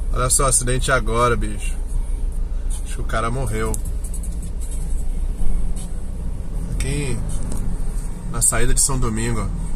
Olha só, acidente agora, bicho. Acho que o cara morreu. Aqui na saída de São Domingo, ó.